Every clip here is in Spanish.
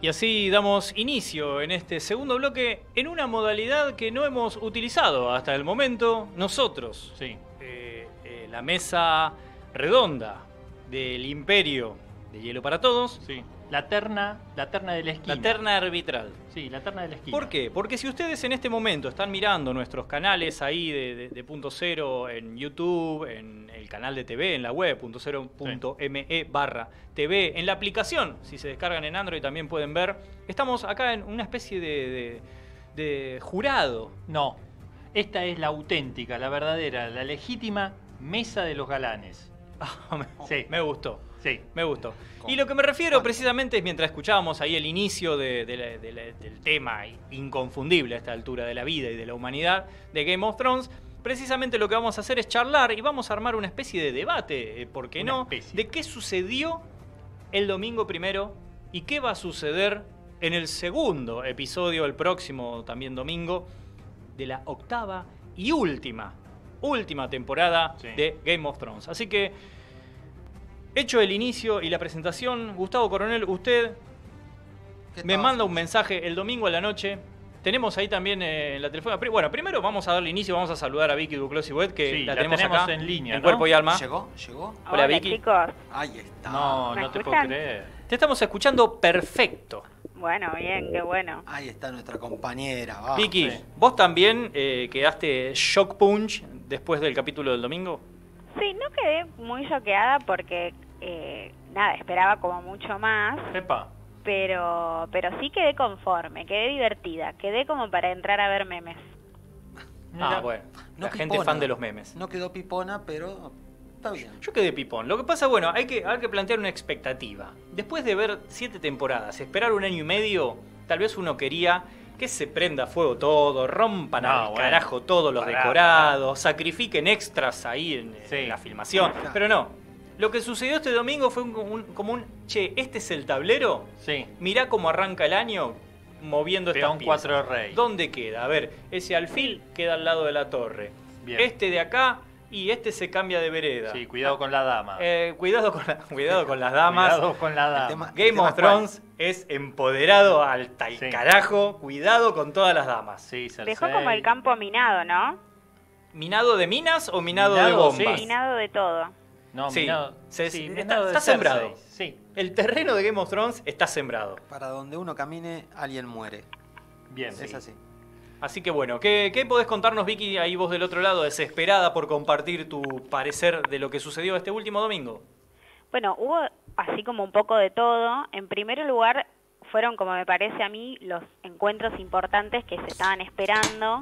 Y así damos inicio en este segundo bloque en una modalidad que no hemos utilizado hasta el momento nosotros. Sí. La mesa redonda del Imperio de Hielo para Todos. Sí. La terna de la esquina. La terna arbitral. Sí, la terna de la esquina. ¿Por qué? Porque si ustedes en este momento están mirando nuestros canales ahí de Punto Cero en YouTube, en el canal de TV, en la web, puntocero.me/TV, en la aplicación, si se descargan en Android también pueden ver, estamos acá en una especie de jurado. No, esta es la auténtica, la verdadera, la legítima mesa de los galanes. Sí, me gustó. Sí. Me gustó. Y lo que me refiero precisamente es mientras escuchábamos ahí el inicio del tema inconfundible a esta altura de la vida y de la humanidad de Game of Thrones, precisamente lo que vamos a hacer es charlar y vamos a armar una especie de debate, ¿por qué no? De qué sucedió el domingo primero y qué va a suceder en el segundo episodio, el próximo también domingo, de la octava y última temporada de Game of Thrones. Así que, hecho el inicio y la presentación, Gustavo Coronel, usted me manda un mensaje el domingo a la noche. Tenemos ahí también en la telefónica. Bueno, primero vamos a darle inicio, vamos a saludar a Vicky Duclos y Wet, que la tenemos acá en línea, en cuerpo y alma. ¿Llegó? Hola Vicky. Chicos. Ahí está. No te puedo creer. Te estamos escuchando perfecto. Bueno, bien, qué bueno. Ahí está nuestra compañera. Va. Vicky, ¿vos también quedaste shock punch después del capítulo del domingo? Sí, no quedé muy choqueada porque, nada, esperaba como mucho más. Epa. Pero sí quedé conforme, quedé divertida, quedé como para entrar a ver memes. Bueno, No la gente pipona. fan de los memes. No quedó pipona, pero está bien. Yo quedé pipón. Lo que pasa, bueno, hay que plantear una expectativa. Después de ver 7 temporadas, esperar un año y medio, tal vez uno quería que se prenda a fuego todo, rompan al carajo todos los decorados, sacrifiquen extras ahí en la filmación. Claro. Pero no. Lo que sucedió este domingo fue como un che, este es el tablero. Sí. Mirá cómo arranca el año moviendo estas Peón piezas. 4 rey. ¿Dónde queda? A ver, ese alfil queda al lado de la torre. Bien. Este de acá y este se cambia de vereda. Sí, cuidado con la dama. Cuidado con las damas. Cuidado con la dama. Game of Thrones es empoderado al carajo. Cuidado con todas las damas. Sí, Cersei. Dejó como el campo minado, ¿no? ¿Minado de minas o minado de Minado, bombas? sí. Minado de todo. No, Sí, minado. está de Cersei. sembrado. Sí. El terreno de Game of Thrones está sembrado. Para donde uno camine, alguien muere. Bien. Es así. Así que bueno, ¿qué podés contarnos, Vicky, ahí vos del otro lado, desesperada por compartir tu parecer de lo que sucedió este último domingo? Bueno, hubo así como un poco de todo. En primer lugar, fueron, como me parece a mí, los encuentros importantes que se estaban esperando.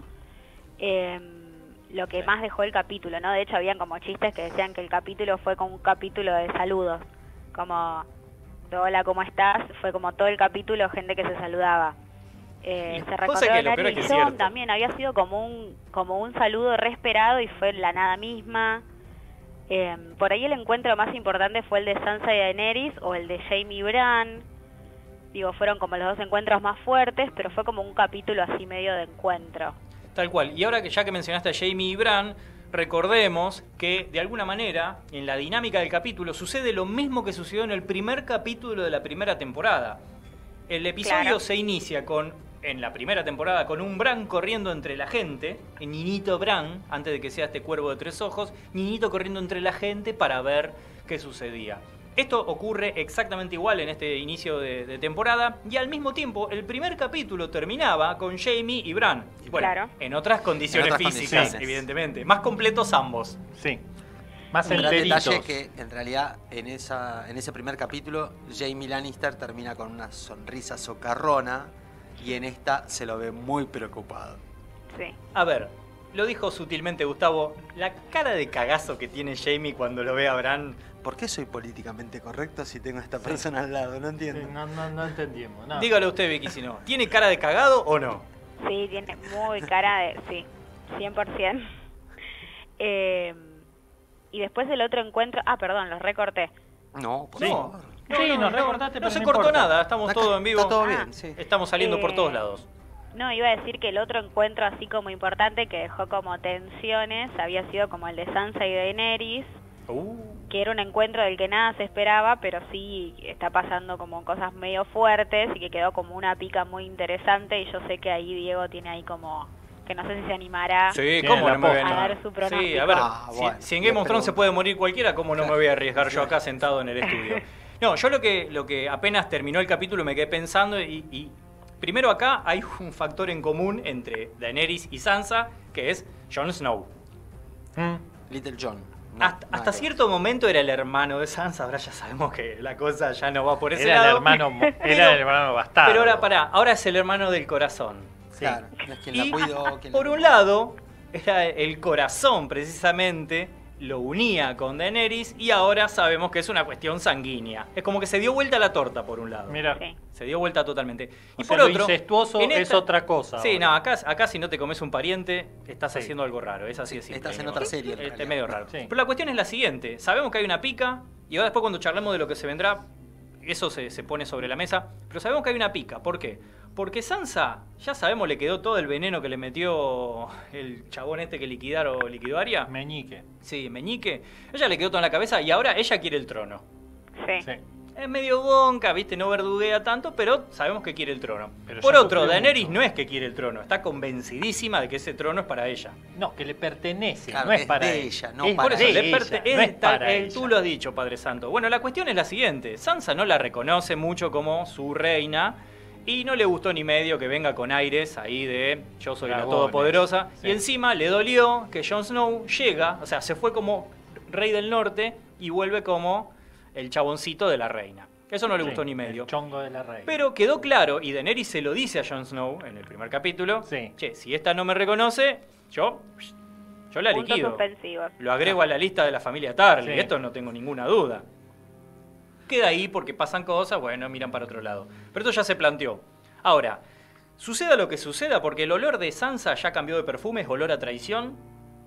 Lo que más dejó el capítulo, ¿no? De hecho, habían como chistes que decían que el capítulo fue como un capítulo de saludos. Como, hola, ¿cómo estás? Fue como todo el capítulo, gente que se saludaba. Se recordó que lo a peor es que es John cierto. también, había sido como un saludo re esperado y fue la nada misma. Por ahí el encuentro más importante fue el de Sansa y Daenerys o el de Jaime y Bran. Digo, fueron como los dos encuentros más fuertes, pero fue como un capítulo así medio de encuentro. Tal cual. Y ahora que ya que mencionaste a Jaime y Bran, recordemos que de alguna manera en la dinámica del capítulo sucede lo mismo que sucedió en el primer capítulo de la primera temporada. El episodio se inicia en la primera temporada con un Bran corriendo entre la gente, Ninito Bran, antes de que sea este cuervo de 3 ojos, Ninito corriendo entre la gente para ver qué sucedía. Esto ocurre exactamente igual en este inicio de temporada y al mismo tiempo el primer capítulo terminaba con Jaime y Bran. Bueno, en otras condiciones físicas, evidentemente. Más completos ambos. Sí. Más Un gran enteritos. detalle que en realidad en ese primer capítulo Jaime Lannister termina con una sonrisa socarrona y en esta se lo ve muy preocupado. Sí. A ver, lo dijo sutilmente Gustavo, la cara de cagazo que tiene Jaime cuando lo ve a Bran. ¿Por qué soy políticamente correcto si tengo a esta persona al lado? No entiendo. Sí, no entendimos. No. Dígalo usted, Vicky, si no. ¿Tiene cara de cagado o no? Sí, tiene muy cara de... Sí, 100%. Y después del otro encuentro... Ah, perdón, los recorté. No, por Sí. favor. Sí, nos recortaste, no pero se no cortó importa. nada, estamos Acá todos en vivo. está todo bien, sí. Estamos saliendo por todos lados. No, iba a decir que el otro encuentro así como importante que dejó como tensiones había sido como el de Sansa y Daenerys. que era un encuentro del que nada se esperaba, pero sí está pasando como cosas medio fuertes y que quedó como una pica muy interesante, y yo sé que ahí Diego tiene ahí como que no sé si se animará Sí, ¿cómo no me voy a a animar? dar su pronóstico. Sí, a ver, bueno, si en Game of Thrones se puede morir cualquiera, ¿cómo no me voy a arriesgar yo acá sentado en el estudio? No, yo lo que apenas terminó el capítulo me quedé pensando y primero acá hay un factor en común entre Daenerys y Sansa, que es Jon Snow. Little John. Hasta cierto momento era el hermano de Sansa, ahora ya sabemos que la cosa ya no va por ese Era el lado. hermano bastardo. Pero ahora es el hermano del corazón. Claro, es quien Y la cuidó. quien por la- un lado, era el corazón precisamente, lo unía con Daenerys y ahora sabemos que es una cuestión sanguínea. Es como que se dio vuelta la torta por un lado. Mira, Sí. Se dio vuelta totalmente. y Y por por lo otro, incestuoso en es esta- otra cosa. Sí, ahora. no, acá si no te comes un pariente, estás Sí. haciendo algo raro. Es así de simple. Estás en digamos. otra serie, en Este, realidad. medio raro. Sí. Pero la cuestión es la siguiente. Sabemos que hay una pica y ahora después cuando charlemos de lo que se vendrá, eso se pone sobre la mesa. Pero sabemos que hay una pica. ¿Por qué? Porque Sansa, ya sabemos, le quedó todo el veneno que le metió el chabón este que liquidó a Arya. Meñique. Sí, Meñique. Ella le quedó todo en la cabeza y ahora ella quiere el trono. Sí. Sí. Es medio bonca, viste, no verduguea tanto, pero sabemos que quiere el trono. Pero Por ya otro, sufrió Daenerys mucho. no es que quiere el trono, está convencidísima de que ese trono es para ella. No, que le pertenece, Claro, no es es para de ella. ella, no Es para Por eso, de le ella, perte- no es para tú ella. lo has dicho, Padre Santo. Bueno, la cuestión es la siguiente. Sansa no la reconoce mucho como su reina y no le gustó ni medio que venga con aires ahí de yo soy la Dragones, todopoderosa. sí. Y encima le dolió que Jon Snow llega, o sea, se fue como rey del norte y vuelve como el chaboncito de la reina. Eso no le Sí, gustó ni medio. El chongo de la reina. Pero quedó claro, y Daenerys se lo dice a Jon Snow en el primer capítulo, Sí. che, si esta no me reconoce, yo la Puntos liquido. suspensivos. Lo agrego a la lista de la familia Tarly, Sí. esto no tengo ninguna duda. Queda ahí porque pasan cosas, bueno, miran para otro lado. Pero esto ya se planteó. Ahora, suceda lo que suceda, porque el olor de Sansa ya cambió de perfume, es olor a traición.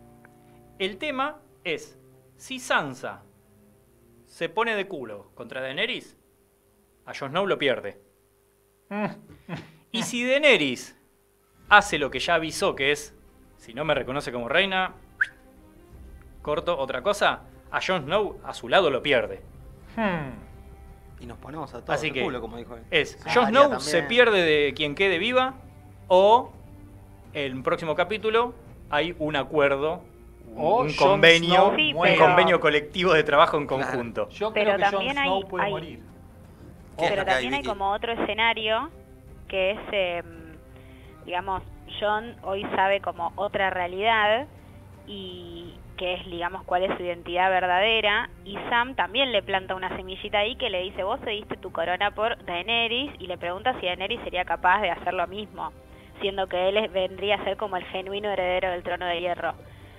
El tema es, si Sansa se pone de culo contra Daenerys, a Jon Snow lo pierde. Y si Daenerys hace lo que ya avisó, que es, si no me reconoce como reina, corto otra cosa, a Jon Snow a su lado lo pierde. Y nos ponemos a todos Así el que culo, como dijo él. es, Ah, Jon Arya Snow también. se pierde de quien quede viva o en el próximo capítulo hay un acuerdo, O un Jon convenio, Snow Sí, un pero- convenio colectivo de trabajo en Claro. conjunto. Yo Pero creo que Jon también Snow hay- puede hay- morir. ¿Qué es Pero lo que hay, también hay Vicky? como otro escenario que es, digamos, Jon hoy sabe como otra realidad y que es, digamos, cuál es su identidad verdadera, y Sam también le planta una semillita ahí que le dice, vos cediste tu corona por Daenerys, y le pregunta si Daenerys sería capaz de hacer lo mismo, siendo que vendría a ser como el genuino heredero del trono de hierro.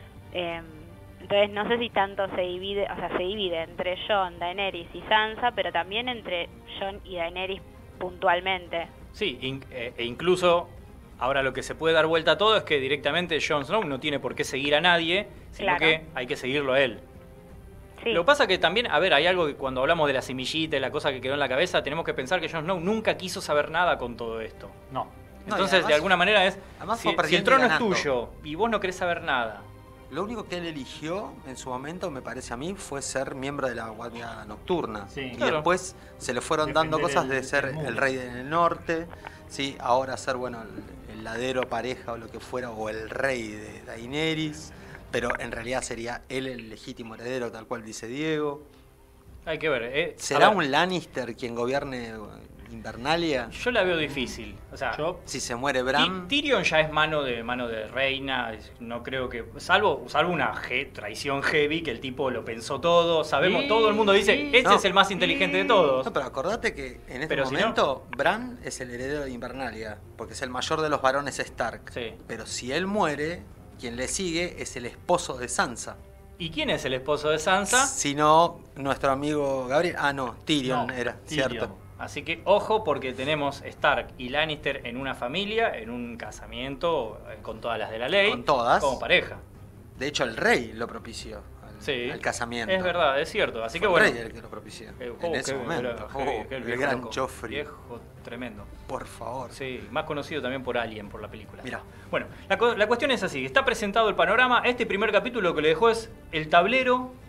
Entonces no sé si tanto se divide, o sea, se divide entre Jon, Daenerys y Sansa, pero también entre Jon y Daenerys puntualmente. Sí, e incluso ahora lo que se puede dar vuelta a todo es que directamente Jon Snow no tiene por qué seguir a nadie, sino Claro. que hay que seguirlo a él. Sí, Lo que pasa que también, a ver, hay algo que cuando hablamos de la semillita y la cosa que quedó en la cabeza, tenemos que pensar que Jon Snow nunca quiso saber nada con todo esto. No. No, y Entonces, además- de alguna manera es, además si, fue si el perdiendo y trono es ganando. tuyo y vos no querés saber nada, Lo único que él eligió en su momento, me parece a mí, fue ser miembro de la Guardia Nocturna. Sí. Y Claro. después se le fueron dando Defender cosas de el ser mundo. el rey del norte, ¿sí? Ahora ser, bueno, el ladero pareja o lo que fuera, o el rey de Daenerys, pero en realidad sería él el legítimo heredero, tal cual dice Diego. hay que ver. ¿Será a ver, un Lannister quien gobierne Invernalia? Yo la veo difícil. O sea, Yo, Si se muere Bran, Tyrion ya es mano de reina, no creo que, salvo una traición heavy, que el tipo lo pensó todo, sabemos, Sí, todo el mundo dice, sí. este No. es el más inteligente de todos. no, pero acordate que en este Pero si no- momento Bran es el heredero de Invernalia, porque es el mayor de los varones Stark. Sí. Pero si él muere, quien le sigue es el esposo de Sansa. ¿Y quién es el esposo de Sansa? Si no, nuestro amigo Gabriel. Ah, no, Tyrion No, era, Tyrion. cierto. Así que ojo porque tenemos Stark y Lannister en una familia, en un casamiento con todas las de la ley. Con todas. Como pareja. De hecho, el rey lo propició Sí. el casamiento. Es verdad, es cierto. Así Fue que bueno. el rey el que lo propició. en ese qué- momento. qué el viejo gran loco, Joffrey. Viejo tremendo. Por favor. Sí, más conocido también por Alien, por la película. Mirá. Bueno, la cuestión es así. Está presentado el panorama. Este primer capítulo lo que le dejó es el tablero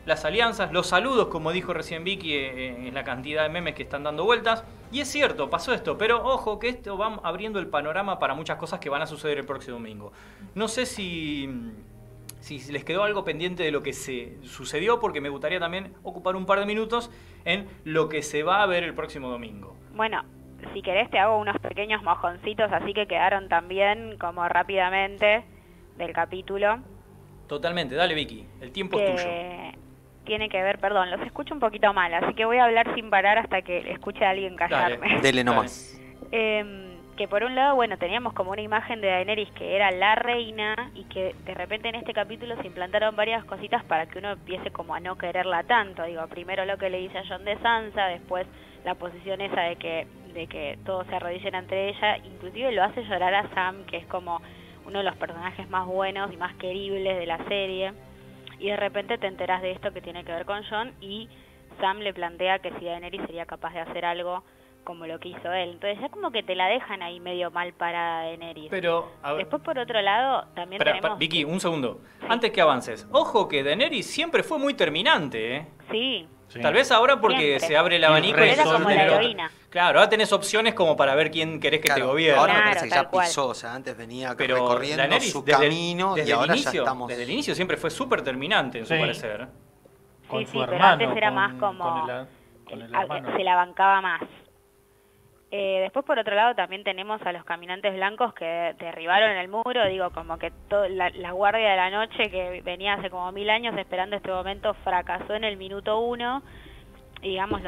las alianzas, los saludos, como dijo recién Vicky, en la cantidad de memes que están dando vueltas. Y es cierto, pasó esto, pero ojo que esto va abriendo el panorama para muchas cosas que van a suceder el próximo domingo. No sé si les quedó algo pendiente de lo que se sucedió, porque me gustaría también ocupar un par de minutos en lo que se va a ver el próximo domingo. Bueno, si querés te hago unos pequeños mojoncitos así que quedaron también como rápidamente del capítulo. Totalmente, dale Vicky, el tiempo es tuyo. Tiene que ver, perdón, los escucho un poquito mal, así que voy a hablar sin parar hasta que escuche a alguien callarme. Dale. Dele nomás. Que por un lado, bueno, teníamos como una imagen de Daenerys que era la reina y que de repente en este capítulo se implantaron varias cositas para que uno empiece como a no quererla tanto. Digo, primero lo que le dice a Jon de Sansa, después la posición esa de que todos se arrodillen ante ella, inclusive lo hace llorar a Sam, que es como uno de los personajes más buenos y más queribles de la serie. Y de repente te enterás de esto que tiene que ver con Jon y Sam le plantea que si Daenerys sería capaz de hacer algo como lo que hizo él. Entonces ya como que te la dejan ahí medio mal parada Daenerys. Pero, a ver, después por otro lado también tenemos... Vicky, un segundo. Sí. Antes que avances. Ojo que Daenerys siempre fue muy terminante, ¿eh? Sí, Sí. Tal vez ahora porque Siempre. se abre el abanico Pero y era sos como la tener otra. heroína. Claro, ahora tenés opciones como para ver quién querés que te Claro, gobierne. ahora me Claro, parece que tal ya cual. pisó, o sea, antes venía Pero recorriendo Daenerys, su desde el- camino desde y el ahora inicio, ya estamos... Desde el inicio siempre fue súper terminante, en su Sí. parecer. Con Sí, su sí, pero hermano. antes era con- más como... con el hermano. se la bancaba más. Después por otro lado también tenemos a los caminantes blancos que derribaron el muro, digo, como que la guardia de la noche que venía hace como 1000 años esperando este momento fracasó en el minuto 1. Y digamos,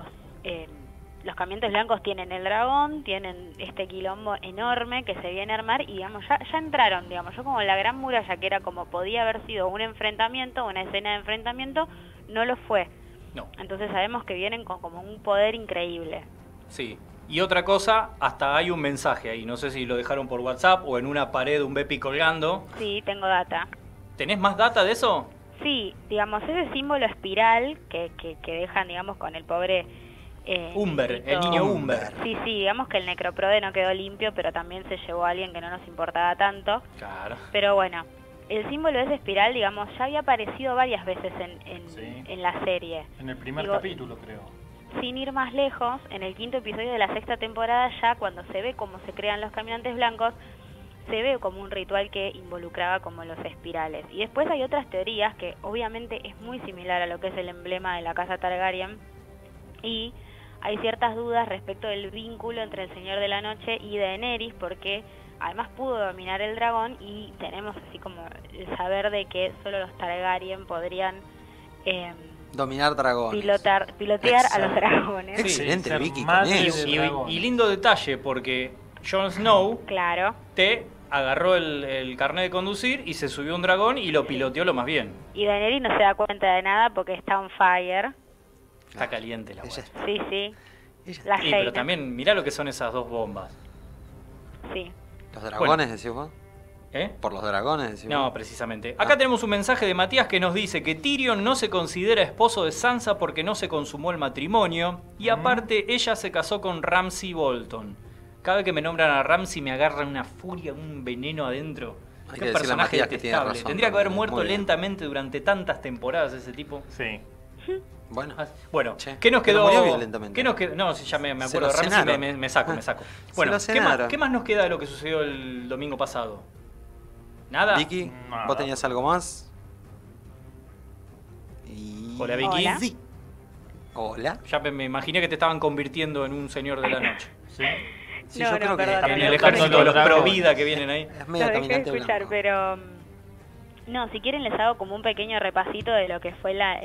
los caminantes blancos tienen el dragón, tienen este quilombo enorme que se viene a armar y digamos, ya entraron, digamos, yo como la gran muralla que era como podía haber sido un enfrentamiento, una escena de enfrentamiento, no lo fue. No, Entonces sabemos que vienen con como un poder increíble. sí. Y otra cosa, hasta hay un mensaje ahí. No sé si lo dejaron por WhatsApp o en una pared un Bepi colgando. Sí, tengo data. ¿Tenés más data de eso? Sí, digamos, ese símbolo espiral que dejan, digamos, con el pobre... Umber, el niñito. niño Umber. Sí, sí, digamos que el necroprode no quedó limpio, pero también se llevó a alguien que no nos importaba tanto. Claro. Pero bueno, el símbolo de esa espiral, digamos, ya había aparecido varias veces Sí. en la serie. En el primer Digo, capítulo, creo. Sin ir más lejos, en el 5.º episodio de la 6ª temporada, ya cuando se ve cómo se crean los caminantes blancos, se ve como un ritual que involucraba como los espirales. Y después hay otras teorías que obviamente es muy similar a lo que es el emblema de la casa Targaryen, y hay ciertas dudas respecto del vínculo entre el Señor de la Noche y Daenerys, porque además pudo dominar el dragón y tenemos así como el saber de que solo los Targaryen podrían Dominar dragones. pilotear a los dragones. Excelente, ser Vicky, con madre eso. de dragón. Y lindo detalle, porque Jon Snow Claro. te agarró el carnet de conducir y se subió a un dragón y lo piloteó lo más bien. Y Daenerys no se da cuenta de nada porque está on fire. Está caliente la Ella hueá. es- Sí, sí. ella- La Sí, pero reina. también mirá lo que son esas dos bombas. Sí. ¿Los dragones, decís vos? ¿Eh? ¿Por los dragones, decís No, vos? precisamente. Acá tenemos un mensaje de Matías que nos dice que Tyrion no se considera esposo de Sansa porque no se consumó el matrimonio y aparte ella se casó con Ramsay Bolton. Cada vez que me nombran a Ramsay me agarra una furia, un veneno adentro. Hay Qué que decirle a personaje Matías que tiene detestable. razón Tendría que haber también. muerto Muy bien. lentamente durante tantas temporadas ese tipo. Sí. Bueno, Bueno, Che, ¿qué nos pero quedó? murió violentamente. ¿Qué nos quedó? No, si ya me Se acuerdo lo de Ramsay, cenaron. me saco, me saco. Se Bueno, lo cenaron. ¿qué más nos queda de lo que sucedió el domingo pasado? ¿Nada? Vicky, Nada. ¿vos tenías algo más? Y... Hola, Vicky. Hola. Sí. Hola. Ya me imaginé que te estaban convirtiendo en un señor de la noche. Sí. Sí, No, yo no, creo perdón, que En También el lo ejército de los conozco. pro vida que vienen ahí. es medio Lo dejé de caminante escuchar, blanco. pero... No, si quieren les hago como un pequeño repasito de lo que fue la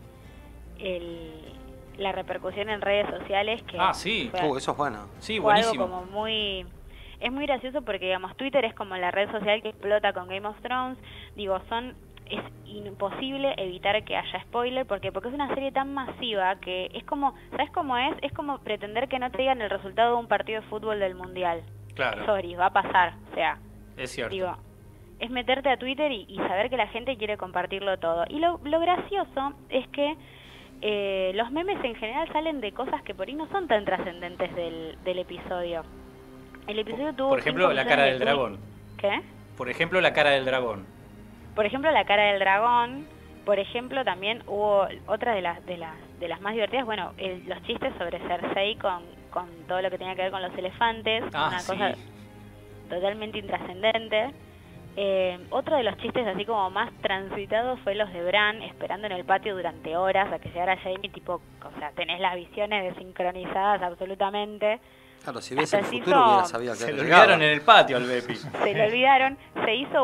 repercusión en redes sociales. Que Ah, sí. fue- Eso es bueno. Sí, fue algo buenísimo. como muy... Es muy gracioso porque, digamos, Twitter es como la red social que explota con Game of Thrones. Digo, es imposible evitar que haya spoiler porque es una serie tan masiva que es como, ¿sabes cómo es? Es como pretender que no te digan el resultado de un partido de fútbol del Mundial. Claro, Sorry, va a pasar. O sea, es cierto. digo, es meterte a Twitter y saber que la gente quiere compartirlo todo. Y lo gracioso es que los memes en general salen de cosas que por ahí no son tan trascendentes del episodio. El episodio tuvo Por ejemplo, 5 la cara millones del de dragón. ¿Qué? Por ejemplo, la cara del dragón. Por ejemplo, la cara del dragón, Por ejemplo, también hubo otra de las más divertidas, bueno, los chistes sobre Cersei con todo lo que tenía que ver con los elefantes, una sí. cosa totalmente intrascendente. Otro de los chistes así como más transitados fue los de Bran esperando en el patio durante horas a que llegara Jaime, tipo, o sea, tenés las visiones desincronizadas absolutamente. Claro, si ves el Hasta se futuro hizo- hubiera sabido que Se lo llegaba. olvidaron en el patio al Bepi. Se lo olvidaron, se hizo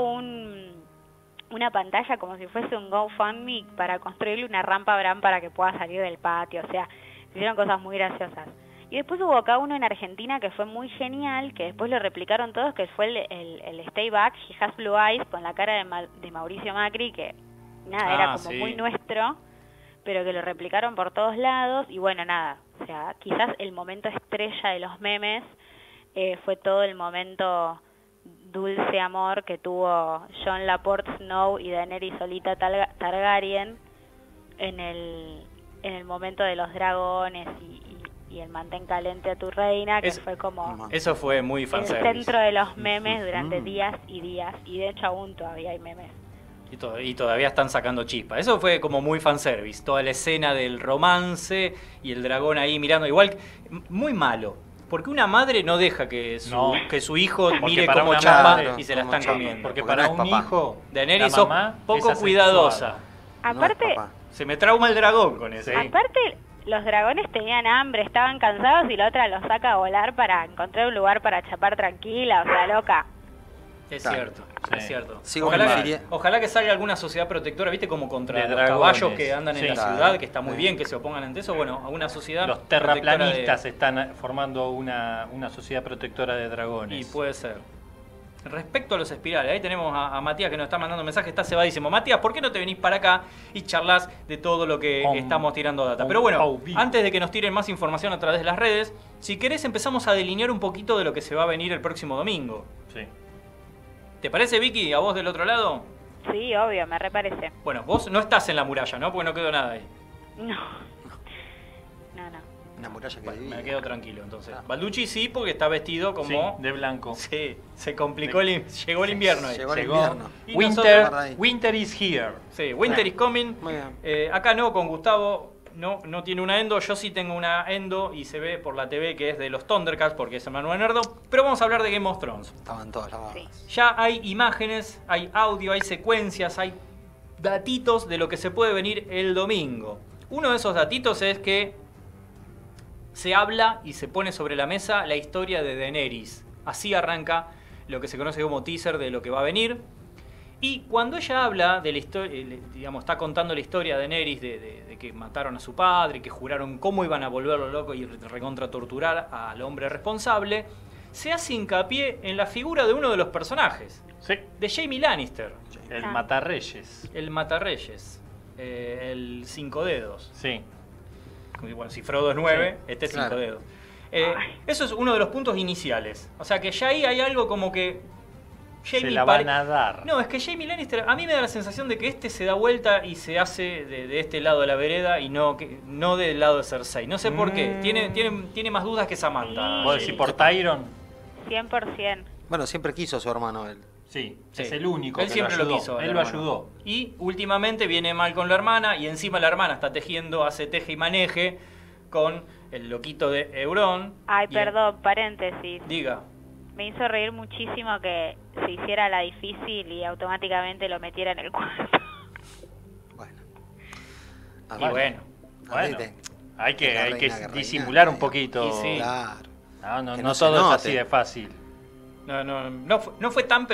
una pantalla como si fuese un GoFundMe para construirle una rampa a Bran para que pueda salir del patio, o sea, se hicieron cosas muy graciosas. Y después hubo acá uno en Argentina que fue muy genial, que después lo replicaron todos, que fue el Stay Back, He Has Blue Eyes, con la cara de Mauricio Macri, que nada, era como sí. muy nuestro, pero que lo replicaron por todos lados, y bueno, nada, o sea, quizás el momento estrella de los memes fue todo el momento dulce amor que tuvo Jon Laporte Snow y Daenerys Solita Targaryen en el momento de los dragones y el mantén caliente a tu reina, que fue como Eso fue muy el fanservice. centro de los memes durante días y días, y de hecho aún todavía hay memes. Y todavía están sacando chispa. Eso fue como muy fanservice. Toda la escena del romance y el dragón ahí mirando. Igual, muy malo. Porque una madre no deja que su hijo Porque mire para cómo una chapa madre, y se la como están chapa. comiendo. Porque Porque para no es un papá. hijo, Daenerys la sos mamá es poco asexuada. cuidadosa. Aparte, No es papá. Se me trauma el dragón con eso. Sí. aparte los dragones tenían hambre, estaban cansados, y la otra los saca a volar para encontrar un lugar para chapar tranquila, o sea, loca. Es Claro. cierto, Sí. es cierto. Sigo Ojalá, con que, la- ojalá que salga alguna sociedad protectora, ¿viste? Como contra De los dragones. caballos que andan en Sí. la Claro. ciudad, que está muy Sí. bien que se opongan ante eso. Bueno, alguna sociedad Los protectora terraplanistas están formando una sociedad protectora de Y dragones. puede ser. Respecto a los espirales, ahí tenemos a Matías que nos está mandando mensajes, está cebadísimo. Matías, ¿por qué no te venís para acá y charlas de todo lo que estamos tirando data? Pero bueno, antes de que nos tiren más información a través de las redes, si querés empezamos a delinear un poquito de lo que se va a venir el próximo domingo. Sí. ¿Te parece, Vicky, a vos del otro lado? Sí, obvio, me reparece. Bueno, vos no estás en la muralla, ¿no? Porque no quedó nada ahí. No. No. Una muralla que Bueno, divide. me quedo tranquilo entonces. Ah. Balducci sí, porque está vestido como... Sí, de blanco. Sí, se complicó, llegó el invierno ahí. Llegó el Llegó. invierno. Y Winter, nosotros- winter is here. Sí, Winter is coming. Muy bien. Acá no, con Gustavo no tiene una endo, yo sí tengo una endo y se ve por la TV que es de los Thundercats porque es Manuel Nerdo. Pero vamos a hablar de Game of Thrones. Estaban todas lavadas. Sí. Ya hay imágenes, hay audio, hay secuencias, hay datitos de lo que se puede venir el domingo. Uno de esos datitos es que se habla y se pone sobre la mesa la historia de Daenerys. Así arranca lo que se conoce como teaser de lo que va a venir. Y cuando ella habla de la historia, digamos, está contando la historia de Daenerys de que mataron a su padre, que juraron cómo iban a volverlo loco y recontra torturar al hombre responsable, se hace hincapié en la figura de uno de los personajes, Sí. de Jaime Lannister, El Ah. matarreyes. el matarreyes, el cinco dedos. Sí. Bueno, si Frodo es 9, Sí, este es claro. 5 dedos. Eso es uno de los puntos iniciales. O sea que ya ahí hay algo como que Se Jaime la van a dar. No, es que Jaime Lannister, a mí me da la sensación de que este se da vuelta y se hace de este lado de la vereda y no del lado de Cersei. No sé por qué. Tiene más dudas que Samantha. Sí. ¿Vos decís por Tyron? 100%. Bueno, siempre quiso a su hermano él. Sí, Sí. es el único Él que siempre lo lo ayudó. quiso. Él el lo hermano. ayudó. Y últimamente viene mal con la hermana y encima la hermana está tejiendo, hace teje y maneje con el loquito de Euron. Ay, Y- perdón, paréntesis. Diga. Me hizo reír muchísimo que se hiciera la difícil y automáticamente lo metiera en el cuarto. Bueno. A Y ver, bueno. Bueno, viste, hay que la reina que disimular reina, un poquito. Y sí. Claro. No Que no no se todo es note. así de fácil. No fue tan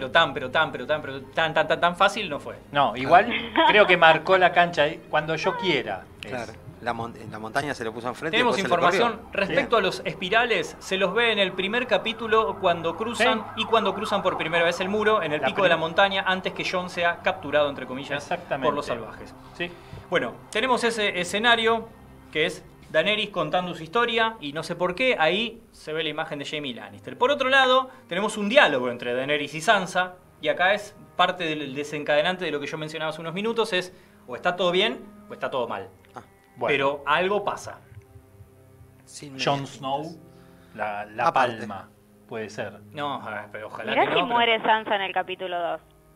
fácil, no fue. No, igual creo que marcó la cancha ahí cuando yo quiera. Claro. La montaña se le puso enfrente. Tenemos y después se le información corrió. respecto a los espirales, se los ve en el primer capítulo cuando cruzan y cuando cruzan por primera vez el muro en el La pico de la prim- montaña antes que Jon sea capturado, entre comillas, Exactamente. por los salvajes. Sí. Bueno, tenemos ese escenario que es Daenerys contando su historia y no sé por qué ahí se ve la imagen de Jaime Lannister. Por otro lado, tenemos un diálogo entre Daenerys y Sansa y acá es parte del desencadenante de lo que yo mencionaba hace unos minutos, es o está todo bien o está todo mal. Bueno, Pero algo pasa. Sin Jon medias Snow, tintas. la Aparte. palma, puede ser. No, pero ojalá Mirá que si no. muere Sansa en el capítulo 2.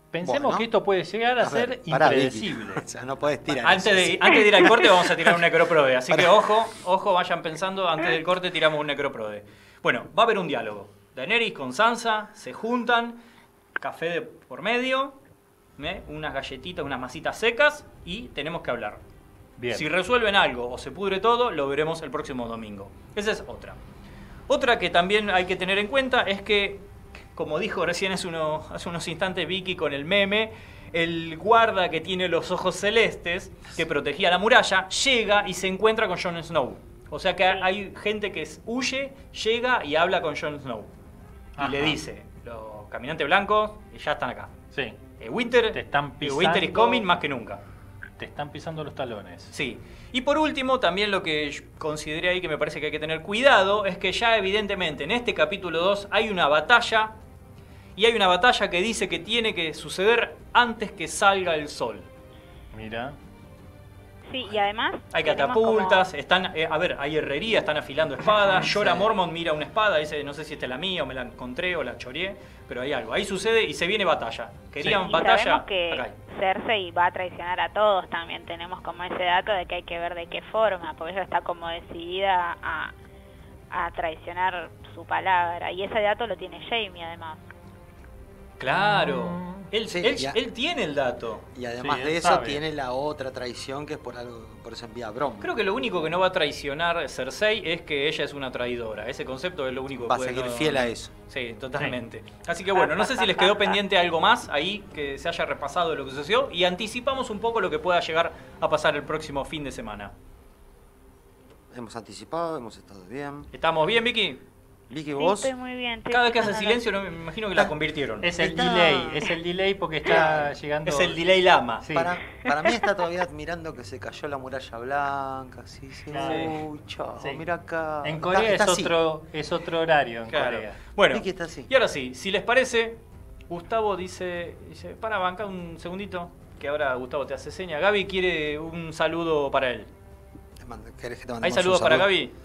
Pensemos Bueno. que esto puede llegar a ser ver, pará, Vicky. impredecible. O sea, no podés tirar Antes eso. de ir al corte vamos a tirar un necroprode. Así que Pará. ojo, vayan pensando, antes del corte tiramos un necroprode. Bueno, va a haber un diálogo. Daenerys con Sansa se juntan, café de por medio, unas galletitas, unas masitas secas y tenemos que hablar. Bien. Si resuelven algo o se pudre todo, lo veremos el próximo domingo. Esa es otra. Otra que también hay que tener en cuenta es que, como dijo recién hace unos instantes Vicky con el meme, el guarda que tiene los ojos celestes, que protegía la muralla, llega y se encuentra con Jon Snow. O sea que hay gente que huye, llega y habla con Jon Snow. Y Ajá. le dice, los caminantes blancos ya están acá. Sí, Winter, Te están Winter is pisando. coming más que nunca. te están pisando los talones. Sí. Y por último, también lo que yo consideré ahí que me parece que hay que tener cuidado es que ya evidentemente en este capítulo 2 hay una batalla y hay una batalla que dice que tiene que suceder antes que salga el sol. Mira. Sí, y además... Hay tenemos catapultas, como- están, hay herrería, están afilando espadas. Jorah Mormont mira una espada, dice, no sé si esta es la mía o me la encontré o la choreé, pero hay algo. Ahí sucede y se viene batalla. Querían Y batalla. sabemos que Acá hay. Cersei va a traicionar a todos también. Tenemos como ese dato de que hay que ver de qué forma, porque ella está como decidida a traicionar su palabra. Y ese dato lo tiene Jaime además. Claro. Él, Sí, él- ya. él tiene el dato. Y además Sí, de él eso sabe. tiene la otra traición que es por eso envía a Bron. Creo que lo único que no va a traicionar Cersei es que ella es una traidora. Ese concepto es lo único que Va a puede seguir no- fiel a eso. Sí, totalmente. Así que bueno, no sé si les quedó pendiente algo más ahí que se haya repasado de lo que sucedió y anticipamos un poco lo que pueda llegar a pasar el próximo fin de semana. Hemos anticipado, hemos estado bien. ¿Estamos bien, Vicky? Vicky, Sí, vos. estoy muy bien. estoy Cada vez que hace escuchando. silencio, no, me imagino que la convirtieron. Es el Está- delay porque está llegando. Es el delay lama. Sí. Para mí está todavía admirando que se cayó la muralla blanca. Sí, sí. Claro. Uy, chao, Sí. mira acá. En Corea Está así. es otro horario en Claro. Corea. Bueno, Vicky está así. y ahora sí, si les parece, Gustavo dice, para bancar un segundito, que ahora Gustavo te hace seña. Gaby quiere un saludo para él. ¿Querés que te mandemos ¿Hay un saludos para saludo? Gaby?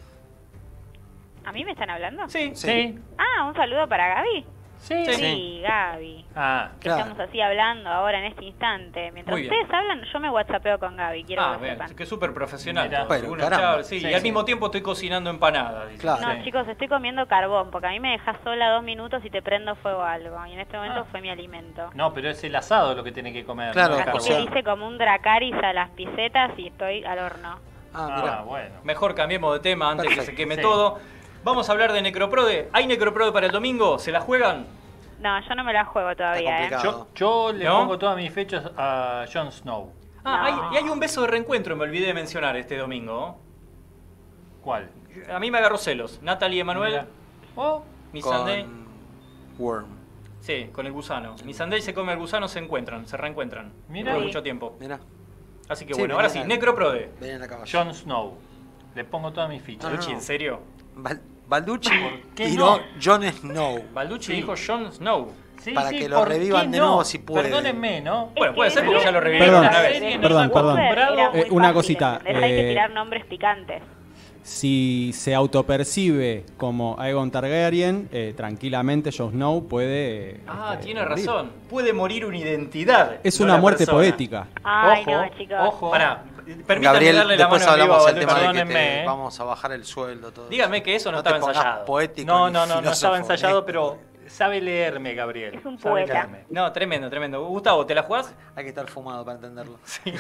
¿A mí me están hablando? Sí. Sí. Ah, un saludo para Gaby. Sí. Sí. Sí, Gaby. Ah, Que Claro. estamos así hablando ahora en este instante. Mientras Muy bien. ustedes hablan, yo me whatsappeo con Gaby, quiero Ah, que bien, sepan. que súper profesional. Mirá. todo. Bueno, Uno caramba. charla, sí, Sí, y al sí. mismo tiempo estoy cocinando empanadas. dice. Claro. No, Sí. chicos, estoy comiendo carbón, porque a mí me dejas sola 2 minutos y te prendo fuego a algo. Y en este momento Ah. fue mi alimento. no, pero es el asado lo que tiene que comer. Claro, ¿no? Así o que sea- hice como un Dracarys a las pisetas y estoy al horno. Ah, mira. Ah, bueno. Mejor cambiemos de tema antes que se Perfecto. queme Sí. todo. Vamos a hablar de Necroprode. ¿Hay Necroprode para el domingo? ¿Se la juegan? No, yo no me la juego todavía, Está complicado. Yo le ¿No? pongo todas mis fechas a Jon Snow. Ah, No. y hay un beso de reencuentro, me olvidé de mencionar este domingo. ¿Cuál? A mí me agarró celos. Natalie y Emanuel, Mira. Oh, Miss Sunday. Con Worm. Sí, con el gusano. Miss Sunday se come el gusano, se encuentran, se reencuentran. Mira. Después de Sí. mucho tiempo. Mira, Así que Sí, bueno, ahora sí, venía- Necroprode. ven acá. Jon Snow. Le pongo todas mis fichas. No, Luchi, no. ¿en serio? Balducci qué tiró no? Jon Snow. Balducci Sí. dijo Jon Snow. Sí, Para sí, que lo ¿por revivan qué de no? nuevo si puede. Perdónenme, ¿no? Bueno, puede Es ser que porque ya lo el revivieron Perdón, una vez. serie no perdón, está perdón. acostumbrado. Era muy Una fácil, cosita, ¿entendés? Hay que tirar nombres picantes. Si se autopercibe como Aegon Targaryen, tranquilamente Jon Snow puede... Ah, tiene morir. razón. Puede morir una identidad. Es no una la muerte persona. poética. Ay, Ojo, no, chicos. ojo. Pará, permítanme Gabriel, darle la después mano en vivo a hablamos del Balducci. tema de que Perdónenme, te ¿eh? vamos a bajar el sueldo. Todo Dígame eso. que eso no te estaba pongas ensayado. Poético No, ni no estaba filósofo, ensayado, ¿eh? pero sabe leerme, Gabriel. Es un Sabe poeta. leerme. No, tremendo, tremendo. Gustavo, ¿te la jugás? Hay que estar fumado para entenderlo.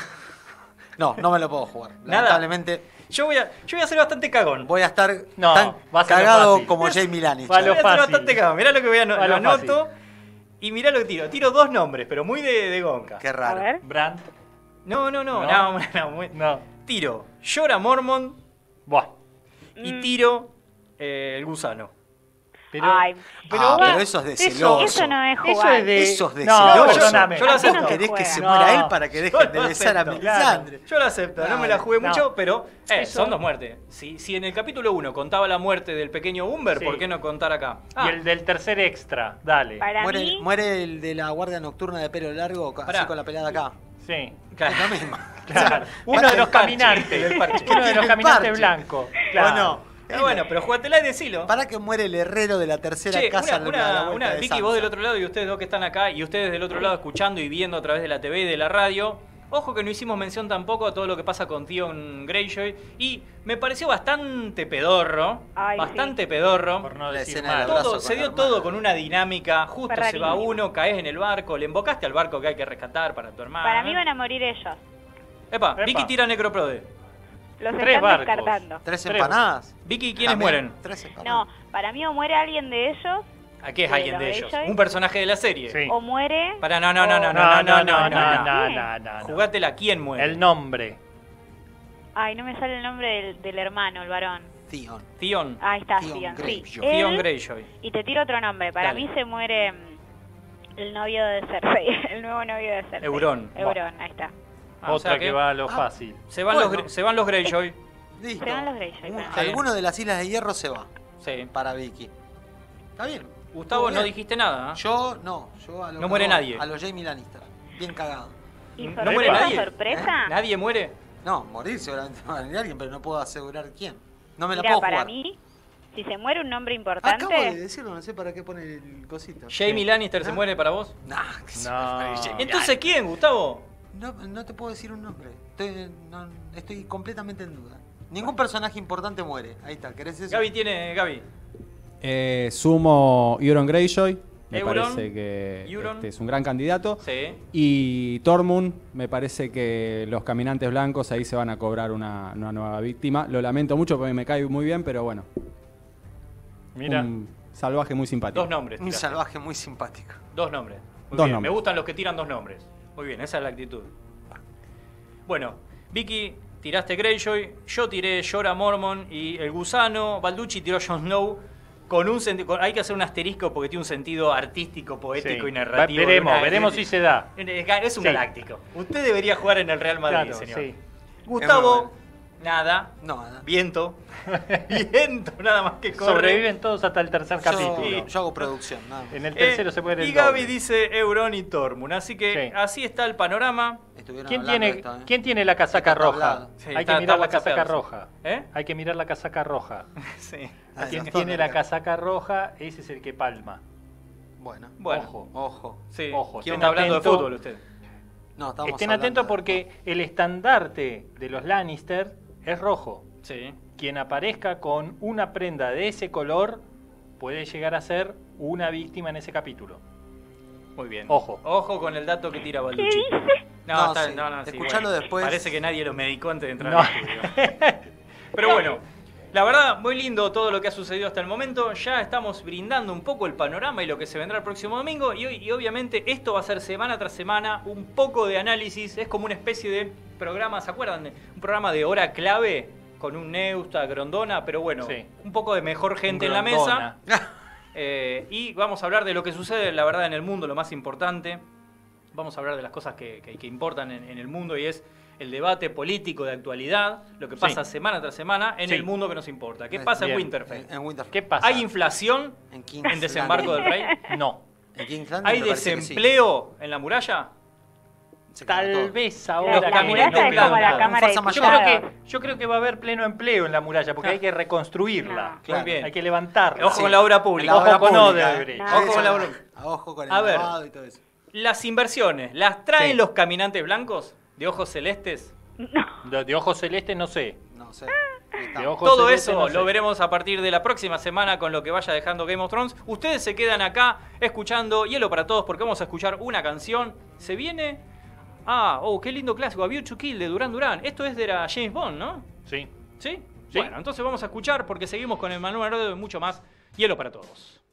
No, no me lo puedo jugar. Nada. Lamentablemente Yo voy a ser bastante cagón. voy a estar No, tan vas a lo cagado fácil. como Jamie Lannister. Va a Yo lo voy a ser fácil. bastante cagón. Mirá lo que voy a Va lo lo fácil. anoto. Y mirá lo que tiro. Tiro 2 nombres, pero muy de gonca. Qué A raro. ver. Brandt. No. No. Tiro Jorah Mormont Buah. y tiro el gusano. Pero, Ay, Pero eso es de celoso. eso no es Eso jugar. es de... Eso es de no, celoso. perdóname. Yo lo Así acepto. no se ¿Querés que juega. se No. muera él para que Yo dejen de lo besar a acepto, Melisandre? Yo lo acepto, no me la jugué No. mucho, pero Eso- son 2 muertes. Si en el capítulo 1 contaba la muerte del pequeño Umber, Sí. ¿por qué no contar acá? Y el del tercer extra, dale. Para mí, Muere el de la guardia nocturna de pelo largo, Pará. así con la pelada acá. Sí. claro. Es lo mismo. Claro. O sea, Uno de los parche, caminantes. el parche. Uno de los El caminantes parche. blancos. Claro. Bueno, Pero bueno, pero jugátela y decilo. Para que muere el herrero de la tercera Che, casa. a la vuelta de Vicky, Sansa. vos del otro lado y ustedes dos que están acá y ustedes del otro lado escuchando y viendo a través de la TV y de la radio. Ojo que no hicimos mención tampoco a todo lo que pasa con Theon Greyjoy y me pareció bastante pedorro, Ay, bastante pedorro. Por no La decir escena del mal. abrazo Todo, con se la dio hermana. todo con una dinámica, justo Fue se va rarísimo. uno, caes en el barco, le invocaste al barco que hay que rescatar para tu hermana. Para mí van a morir ellos. Epa, Epa. Vicky tira necroprode. Los Tres están barcos. descartando. ¿Tres Tres. empanadas? Vicky, ¿quiénes También, mueren? 3 empanadas. No, para mí o muere alguien de ellos, ¿A qué es ¿De alguien los de ellos? Greyjoy? Un personaje de la serie. Sí. o muere... Para, no. No. Jugátela, ¿quién muere? El nombre. Ay, no me sale el nombre del hermano, el varón. Theon. Theon. Ahí está, Theon Theon. Sí. Greyjoy. Theon Él- Greyjoy. Y te tiro otro nombre. Para Dale. mí se muere el novio de Cersei. El nuevo novio de Cersei. Euron. Euron, ahí está. Ah, o Otra sea que va a lo fácil. Se van, Bueno. se van los Greyjoy. Listo. Se van los Greyjoy, Un- bueno. Alguno de las Islas de Hierro se va Sí. para Vicky. Está bien. Gustavo, Estuvo no bien. dijiste nada. ¿eh? Yo no. Yo a lo No muere nadie. A los Jamie Lannister. Bien cagado. ¿Y ¿No sorpresa, muere nadie? sorpresa? ¿Nadie muere? No, morir seguramente va a venir alguien, pero no puedo asegurar quién. No me la Mira, puedo para jugar. mí, si se muere un nombre importante... Acabo de decirlo, no sé para qué pone el cosito. ¿Jamie Lannister se ¿Ah? muere para vos? Nah, que se No. me muere Jamie Entonces, ¿quién, Gustavo? Lannister. No te puedo decir un nombre. Estoy completamente en duda. Ningún personaje importante muere. Ahí está, ¿querés eso? Gaby. Sumo Euron Greyjoy. Me Euron, parece que Euron. es un gran candidato. Sí. Y Tormund, me parece que los caminantes blancos ahí se van a cobrar una nueva víctima. Lo lamento mucho porque me cae muy bien, pero bueno. Mira. Un salvaje muy simpático. Dos nombres. Un tiraste. salvaje muy simpático. Dos nombres. Muy Dos bien. nombres. Me gustan los que tiran dos nombres. Muy bien, esa es la actitud. Bueno, Vicky, tiraste Greyjoy, yo tiré Jorah Mormont y el gusano, Balducci tiró Jon Snow con un sentido. Hay que hacer un asterisco porque tiene un sentido artístico, poético Sí. y narrativo. Veremos si se da. Es un Sí. galáctico. Usted debería jugar en el Real Madrid, Claro, señor. sí. Gustavo, nada. No, nada. Viento. Viento, nada más que corre. Sobreviven todos hasta el tercer capítulo. Yo hago producción, nada más. En el tercero se puede Y Gaby dice Euron y Tormund. Así que Sí. así está el panorama. Estuvieron ¿Quién hablando tiene, de esto, ¿eh? ¿Quién tiene la casaca Está roja? tablado. Sí, Hay está- que mirar está la casaca whatsappeado. roja. ¿Eh? Hay que mirar la casaca roja. Sí. Ah, Quien no, tiene no, la no. casaca roja, ese es el que palma. Bueno, Bueno. Ojo. ojo. Sí. Ojo, ¿Quién estén está hablando atentos. de fútbol usted? No, estamos Estén hablando atentos de- porque el estandarte de los Lannister es rojo. Sí. Quien aparezca con una prenda de ese color puede llegar a ser una víctima en ese capítulo. Muy bien. Ojo. Ojo con el dato que tira ¿Qué Balducci. dice? No, está, sí. sí, Escuchalo después. Parece que nadie lo medicó antes de entrar No. al estudio. Pero bueno, la verdad, muy lindo todo lo que ha sucedido hasta el momento. Ya estamos brindando un poco el panorama y lo que se vendrá el próximo domingo. Y obviamente esto va a ser semana tras semana un poco de análisis. Es como una especie de programa, ¿se acuerdan? Un programa de hora clave con un Neusta, Grondona, pero bueno, Sí. un poco de mejor gente en la Grondona. mesa. Y vamos a hablar de lo que sucede, la verdad, en el mundo, lo más importante. Vamos a hablar de las cosas que importan en el mundo y es el debate político de actualidad, lo que pasa Sí. semana tras semana en Sí. el mundo que nos importa. ¿Qué pasa en Bien. Winterfell? En Winterfell. ¿Qué pasa? ¿Hay inflación En King's en desembarco del Landing. rey? No. En King's Landing ¿Hay me parece que sí. desempleo en la muralla? Se cayó Tal todo. vez La, ahora. la caminos muralla no es como la quedan. cámara de Fuerza Yo mayor. creo, diputados. yo creo que va a haber pleno empleo en la muralla porque hay que reconstruirla. No. Claro. Muy bien. Hay que levantarla. Ojo Sí. con la obra En pública. la obra Ojo con pública, Odebrecht. No. Ojo con la obra. Ojo con el A ver. lavado y todo eso. Las inversiones, ¿las traen Sí. los caminantes blancos de ojos celestes? No. De ojos celeste no sé. No sé. Ahí está. De ojos Todo celeste eso no sé. lo veremos a partir de la próxima semana con lo que vaya dejando Game of Thrones. Ustedes se quedan acá escuchando Hielo para Todos porque vamos a escuchar una canción. Se viene... qué lindo clásico. A View to Kill de Duran Duran. Esto es de la James Bond, ¿no? Sí. ¿Sí? Sí. Bueno, entonces vamos a escuchar porque seguimos con el Manuel Narodo y mucho más Hielo para Todos.